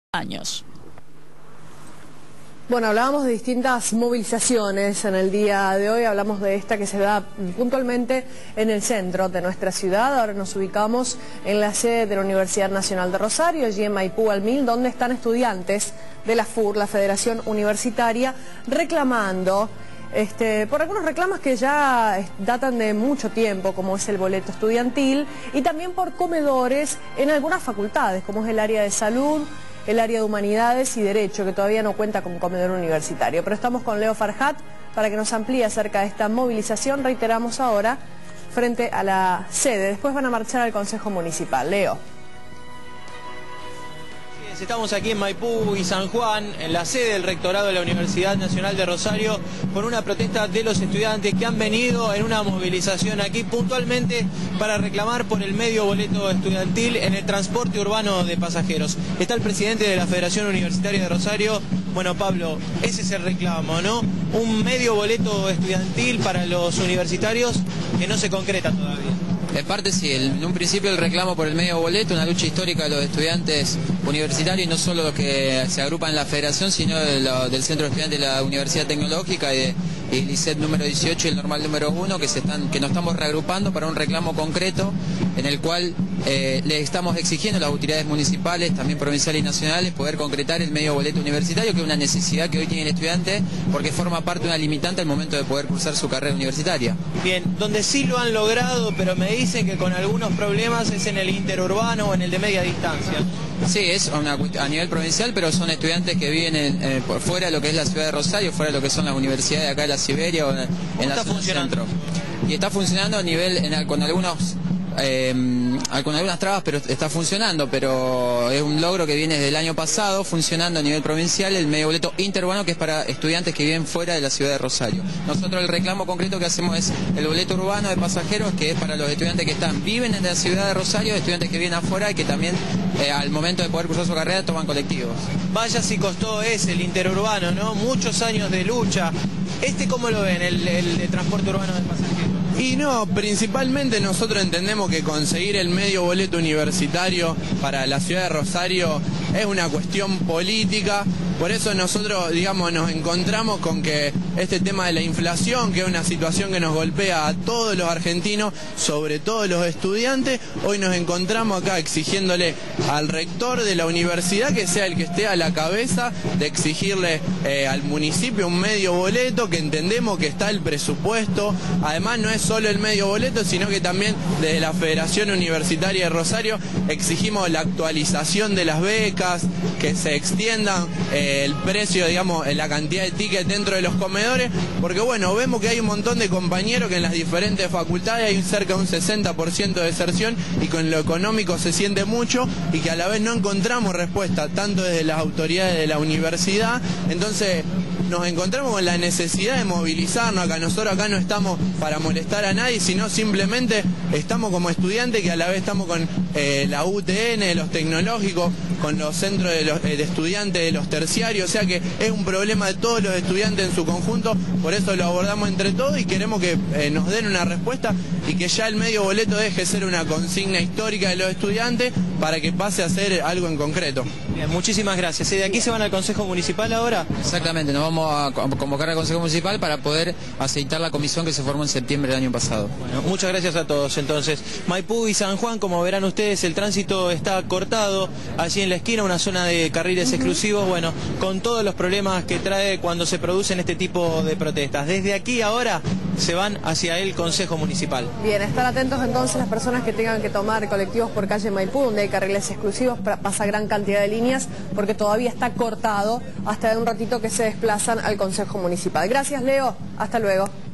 años. Bueno, hablábamos de distintas movilizaciones en el día de hoy, hablamos de esta que se da puntualmente en el centro de nuestra ciudad. Ahora nos ubicamos en la sede de la Universidad Nacional de Rosario, allí en Maipú al 1000, donde están estudiantes de la FUR, la Federación Universitaria, reclamando por algunos reclamos que ya datan de mucho tiempo, como es el boleto estudiantil, y también por comedores en algunas facultades, como es el área de salud, el área de Humanidades y Derecho, que todavía no cuenta con comedor universitario. Pero estamos con Leo Farhat para que nos amplíe acerca de esta movilización, reiteramos ahora, frente a la sede. Después van a marchar al Consejo Municipal. Leo. Estamos aquí en Maipú y San Juan, en la sede del Rectorado de la Universidad Nacional de Rosario, por una protesta de los estudiantes que han venido en una movilización aquí puntualmente para reclamar por el medio boleto estudiantil en el transporte urbano de pasajeros. Está el presidente de la Federación Universitaria de Rosario. Bueno, Pablo, ese es el reclamo, ¿no? Un medio boleto estudiantil para los universitarios que no se concreta todavía. En parte sí, en un principio el reclamo por el medio boleto, una lucha histórica de los estudiantes universitarios, y no solo los que se agrupan en la federación, sino del Centro de Estudiantes de la Universidad Tecnológica y el ICET número 18 y el normal número 1, que nos estamos reagrupando para un reclamo concreto en el cual le estamos exigiendo a las autoridades municipales, también provinciales y nacionales, poder concretar el medio boleto universitario, que es una necesidad que hoy tiene el estudiante porque forma parte de una limitante al momento de poder cursar su carrera universitaria. Bien, donde sí lo han logrado, pero me dicen que con algunos problemas, es en el interurbano o en el de media distancia. Sí, es a nivel provincial, pero son estudiantes que viven por fuera de lo que es la ciudad de Rosario, fuera de lo que son las universidades de acá de la Siberia o en la zona centro. Y está funcionando a nivel, con algunas trabas, pero está funcionando, pero es un logro que viene desde el año pasado, funcionando a nivel provincial el medio boleto interurbano, que es para estudiantes que viven fuera de la ciudad de Rosario. Nosotros el reclamo concreto que hacemos es el boleto urbano de pasajeros, que es para los estudiantes que viven en la ciudad de Rosario, estudiantes que viven afuera y que también al momento de poder cursar su carrera toman colectivos. Vaya si costó el interurbano, ¿no? Muchos años de lucha. ¿Cómo lo ven, el de transporte urbano de pasajeros? Y no, principalmente nosotros entendemos que conseguir el medio boleto universitario para la ciudad de Rosario es una cuestión política. Por eso nosotros, nos encontramos con que este tema de la inflación, que es una situación que nos golpea a todos los argentinos, sobre todo los estudiantes, hoy nos encontramos acá exigiéndole al rector de la universidad que sea el que esté a la cabeza de exigirle al municipio un medio boleto, que entendemos que está el presupuesto. Además, no es solo el medio boleto, sino que también desde la Federación Universitaria de Rosario exigimos la actualización de las becas, que se extiendan el precio, la cantidad de tickets dentro de los comedores, porque vemos que hay un montón de compañeros que en las diferentes facultades hay cerca de un 60% de deserción, y con lo económico se siente mucho, y que a la vez no encontramos respuesta tanto desde las autoridades de la universidad. Entonces nos encontramos con la necesidad de movilizarnos acá. Nosotros acá no estamos para molestar a nadie, sino simplemente estamos como estudiantes, que a la vez estamos con la UTN, los tecnológicos, con los centros de estudiantes de los terciarios, o sea que es un problema de todos los estudiantes en su conjunto. Por eso lo abordamos entre todos y queremos que nos den una respuesta, y que ya el medio boleto deje de ser una consigna histórica de los estudiantes para que pase a ser algo en concreto. Bien, muchísimas gracias. ¿Y de aquí se van al Consejo Municipal ahora? Exactamente, nos vamos a convocar al Consejo Municipal para poder aceitar la comisión que se formó en septiembre del año pasado. Bueno, muchas gracias a todos. Entonces, Maipú y San Juan, como verán ustedes, el tránsito está cortado allí en la esquina, una zona de carriles exclusivos, con todos los problemas que trae cuando se producen este tipo de protestas. Desde aquí ahora se van hacia el Consejo Municipal. Bien, estar atentos entonces las personas que tengan que tomar colectivos por calle Maipú, donde hay carriles exclusivos, pasa gran cantidad de líneas, porque todavía está cortado hasta de un ratito que se desplazan al Consejo Municipal. Gracias, Leo. Hasta luego.